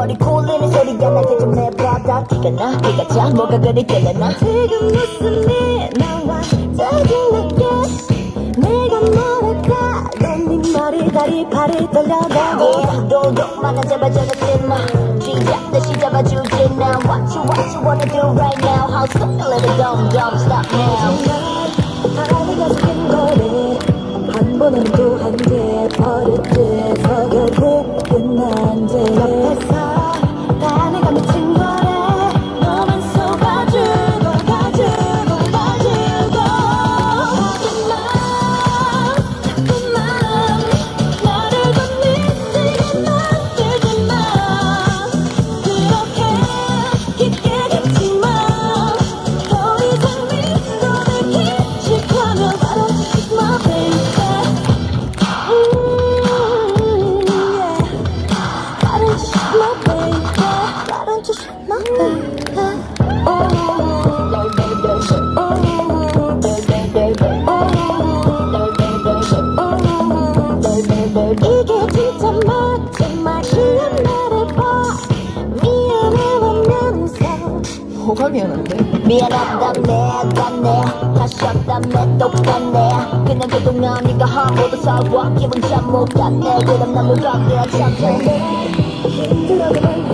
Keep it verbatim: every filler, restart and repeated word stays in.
머리 굴리는 소리가 날 대좀 내봐다 티가 나 티가 자 뭐가 그리 끌려나 지금 무슨 일 나와 짜증나게 내가 뭐랄까 넌 네 머리 다리 팔을 떨려대고 도둑만아 제발 저러지마 시작 다시 잡아주지 now What you what you wanna do right now How soon let it go don't stop now 바람이 가득한 거리 한 번은 또 한 대 버릇돼서 결국 끝난대 옆에서 다 내가 미친 거래 너만 속아주고 가주고 가주고 자꾸만 자꾸만 나를 건드리게 만들지 마 그렇게 깊게 깊지마 더 이상 믿어내 기식하면 바로 my baby 이게 진짜 마지막 시간 나를 봐 미안해하면서 뭐가 미안한데? 미안하다 내가 내 다시 없다며 똑같네 그냥 그동안 네가 한 모두 사과 기분 참 못 갔네 그럼 난 못 갔네 참 힘들어도